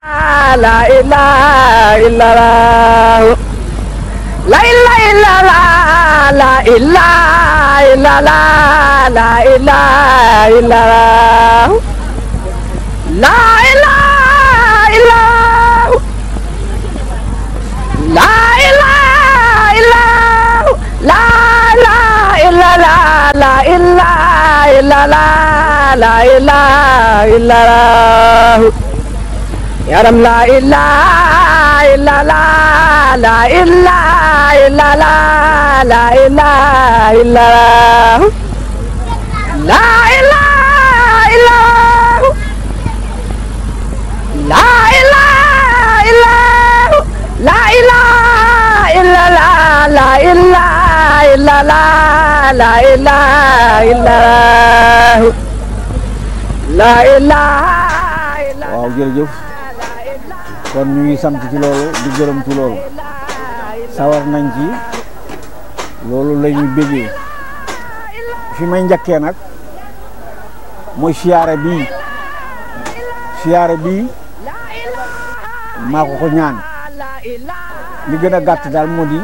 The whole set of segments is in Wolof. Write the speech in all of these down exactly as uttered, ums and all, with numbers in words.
La ilaha illallah, la ilaha illallah, la ilaha illallah, la ilaha illallah, la ilaha illallah, la ilaha illallah, la ilaha illallah, la ilaha illallah, la ilaha illallah. Yaram la ilaha illallah, la ilaha illallah, la ilaha illallah, la ilaha illallah, la ilaha illallah, la ilaha illallah, la ilaha illallah, la ilaha illallah, la ilaha. Waaw jërëjëf kon ñu ngi sant ci loolu di gërëm ci loolu sawar nañ ci loolu la ñuy bëggee fi may njëkkee nag mooy siyaare bii siyaare bii maa ko ko ñaan li gën a gàtt daal moo di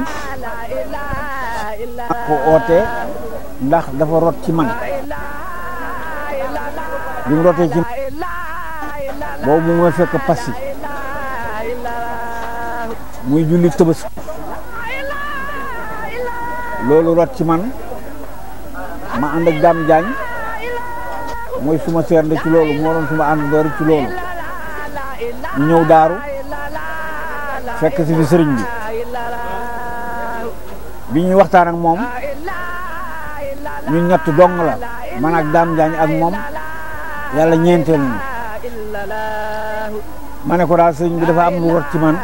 maa ko oote ndax dafa rot ci man bi mu rotee ci boobu mu ma fekk passi muy julli Tabaski loolu rot ci man ma ànd ak Dame Diagne mooy suma seernde ci loolu moo doon suma ànd doori ci loolu ñu ñëw daaru fekk si fi sëriñ bi bi ñuy waxtaan ak moom ñun ñett dong la man ak Dame Diagne ak moom yàlla ñeenteel ñu ma ne ko daal sëriñ bi dafa am lu rot ci man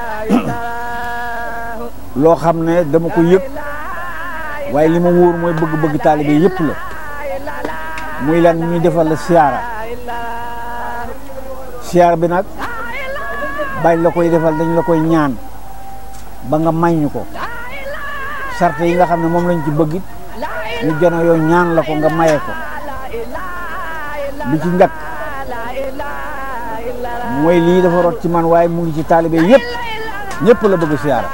loo xam ne dama ko yëg waaye li ma wóor mooy bëgg-bëgg taalibe yëpp la muy lan ñuy defal la siyaara siyaara bi nag bañ la koy defal dañ la koy ñaan ba nga may ñu ko sart yi nga xam ne moom lañ ci bëgg ñu jono yow ñaan la ko nga maye ko bi ci njëkk mooy lii dafa rot ci man waaye mu ngi ci taalibe yëpp ñëpp la bëgg siyaara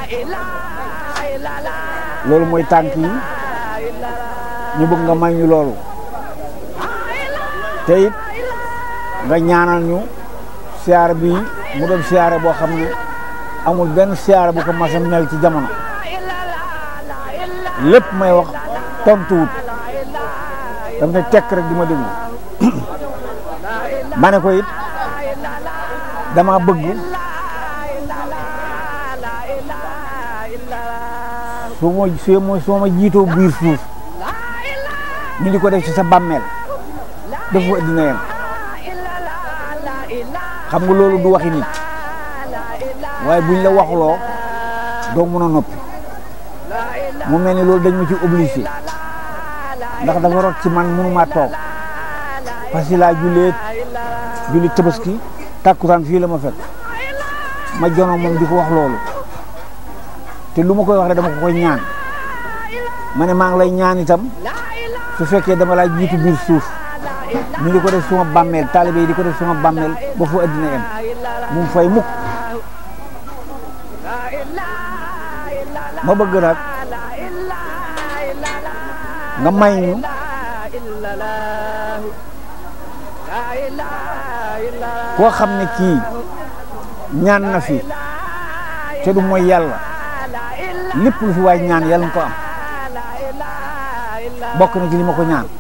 loolu mooy tànk yi ñu bëgg nga may ñu loolu te it nga ñaanal ñu siyaara bi mu doon siyaara boo xam ne amul benn siyaara bu ko mas a mel ci jamono lépp may wax tontuwut daf ne tekk rek di ma déglu ma ne ko it dama bëgg soo ma soo ma soo ma jiitoo biir suuf ñu di ko def ci sa bàmmeel dafa dina yem xam nga loolu du waxi nit waaye buñ la waxuloo doo mën a noppi mu mel ni loolu dañ ma ci obligé ndax dafa rot ci man mënuma toog parce que laa jullee julli Tabaski takkusaan fii la ma fekk ma jono moom di ko wax loolu te lu ma koy wax rek dama ko koy ñaan ma ne maa ngi lay ñaan itam su fekkee dama laa jiitu biir suuf ñu di ko def suma bàmmeel taalibe yi di ko def suma bàmmeel ba fu addina yem mu fay mukk ma bëgg nag nga may ñu koo xam ne kii ñaan na fi te du mooy yàlla lépp lu fi waay ñaan yàlla nga ko am bokk na ci li ma ko ñaan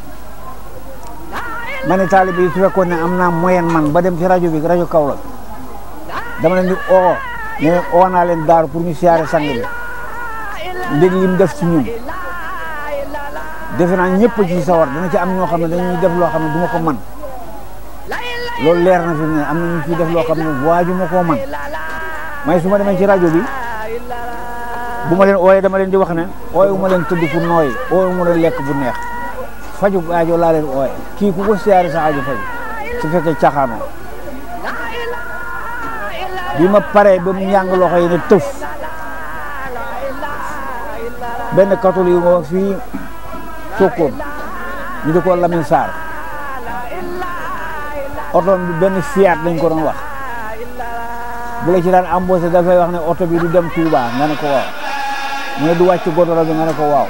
ma ne taalibe yi su fekkoon ne am naa moyen man ba dem ci rajo bi rajo Kaolack dama leen di oo ne leen oo naa leen daaru pour ñu siyaare sang bi ndég li mu def ci ñun defe naa ñëpp ci sawar dana ci am ñoo xam ne dañuy def loo xam ne du ma ko man loolu leer na fi ne am na ñu ciy def loo xam ne waaju ma koo man may su ma demee ci rajo bi bu ma leen ooyee dama leen di wax ne ooyu ma leen tëdd fu nooy ooyu ma leen lekk bu neex faju aajo laa leen ooye kii ku ko siyaare sa aajo faju su fekkee caxaanoo bi ma paree ba mu njàng loxo yi ne tëf benn catholique yu nga fii Sokone ñu di ko Lamine Sarr otoon bi benn Fiat lañ ko doon wax bu la ci daan embauché dafay wax ne oto bi du dem Touba nga ne ko waaw mu ne du wàcc godoro bi nga ne ko waaw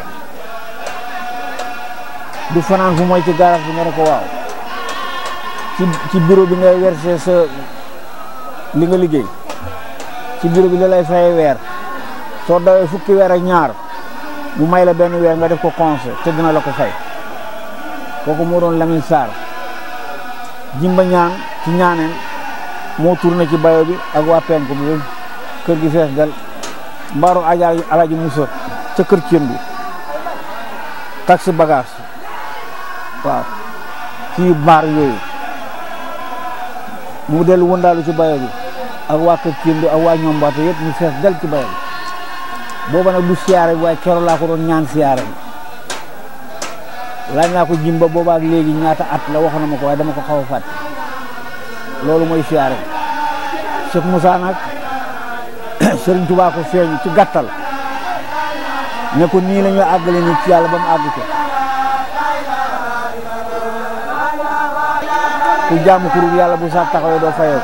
du fanaan fu mooy ci garage bi nga ne ko waaw ci ci bureau bi ngay versé sa li nga liggéey ci bureau bi la lay fay weer soo dawee fukki weer ak ñaar mu may la benn weer nga def ko conseil te dina la ko fay kooku moo doon Lamine Sarr Jimba ñaan ci ñaaneen moo tourné ci bayo bi ak waa penku bi kër gi fees dal mbaaru aja Alaaji Musa ca kër ciem bi taxi bagage waaw ci baar yooyu mu dellu wëndaalu ci bayo bi ak waa kër ciem bi ak waa ñombaate yëpp mu fees dal ci bayo bi booba nag du siyaare bi waaye keroog laa ko doon ñaan siyaare bi laaj naa ko Jimba boobaak léegi ñaata at la wax na ma ko waaye dama ko xaw a fàtte loolu mooy siyaare bi Cheikh Moussa nag Serigne Touba ko feeñ ci gàttal ne ko nii la ñu àggale nit ci yàlla ba mu àgg ko ku jaamu kurub yàlla bu sax taxawee doo fayoo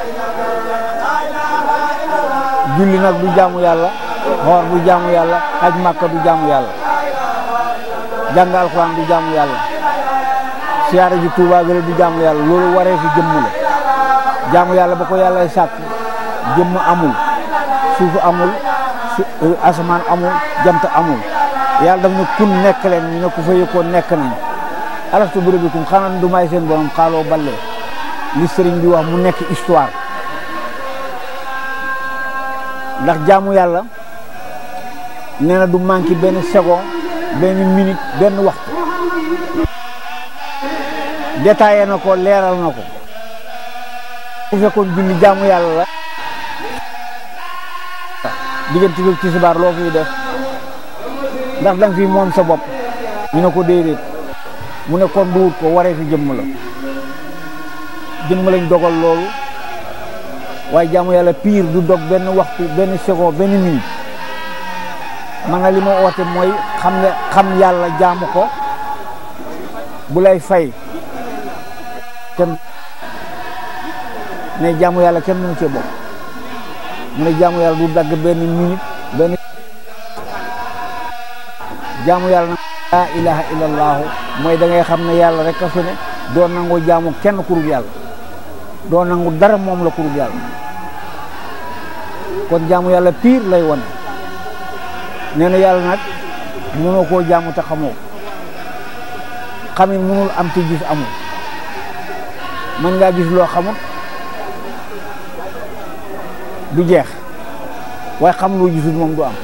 julli nag du jaamu yàlla xoor du jaamu yàlla aj màkka du jaamu yàlla jàng alxuraan du jaamu yàlla siyaare ji Touba gële du jaamu yàlla loolu waree fi jëmm la jaamu yàlla ba ko yàlla sàkk jëmm amul suufu amul asamaan amul jant amul yàlla daf ne kun nekk leen ñu ne ku fa yëkkoon nekk nañ alastu bi rabbikum xanaa du may seen borom xaaloo balle li sëriñ bi wax mu nekk histoire ndax jaamu yàlla nee na du manqué benn seconde benn minute benn waxtu détaillé na ko leeral na ko bu fekkoon julli jaamu yàlla la diggante bi tisbaar loo fiy def ndax danga fi moom sa bopp ñu ne ko déedéet mu ne kon duwut ko waree fi jëmm la jëmm lañ dogal loolu waaye jaamu yàlla pire du dog benn waxtu benn seconde benn minute man na li ma oote mooy xam nga xam yàlla jaamu ko bu lay fay kenn ne jaamu yàlla kenn mënu cee bokk mu ne jaamu yàlla du dagg benn minute benn jaamu yàlla nag laa ilaha illallahu mooy da ngay xam ne yàlla rek a fi ne doo nangu jaamu kenn kurub yàlla doo nangu dara moom la kurub yàlla kon jaamu yàlla pire lay wane nee na yàlla nag mënoo koo jaamu te xamoo xamin mënul am te gis amul mën ngaa gis loo xamul du jeex waaye xam loo gisul moom du am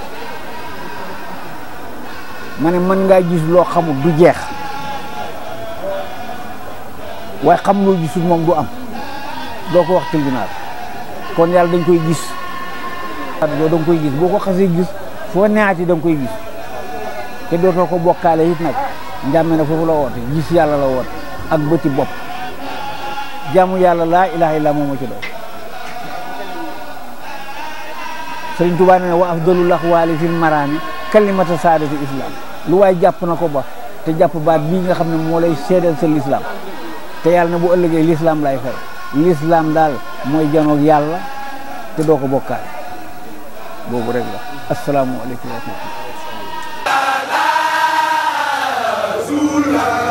ma ne mën ngaa gis loo xamul du jeex waaye xam loo gisul moom du am doo ko wax tribunal kon yàlla dañ koy gis doo da nga koy gis boo ko xasee gis foo neexati da nga koy gis te dootoo ko bokkaale it nag njàmme na foofu la woote gis yàlla la woote ak bëti bopp jaamu yàlla laa ilaha illa moom ma ci doon Sëriñ Tuubaa ne wa afdalul aqwaali fil maraami kalimata saadati islam lu waay jàpp na ko ba te jàpp baat bii nga xam ne moo lay seedeel sa lislaam te yàlla ne bu ëllëgee lislaam lay fay lislaam daal mooy janoog yàlla te doo ko bokkaale boobu rek la assalaamu aleykum wa rahmatullah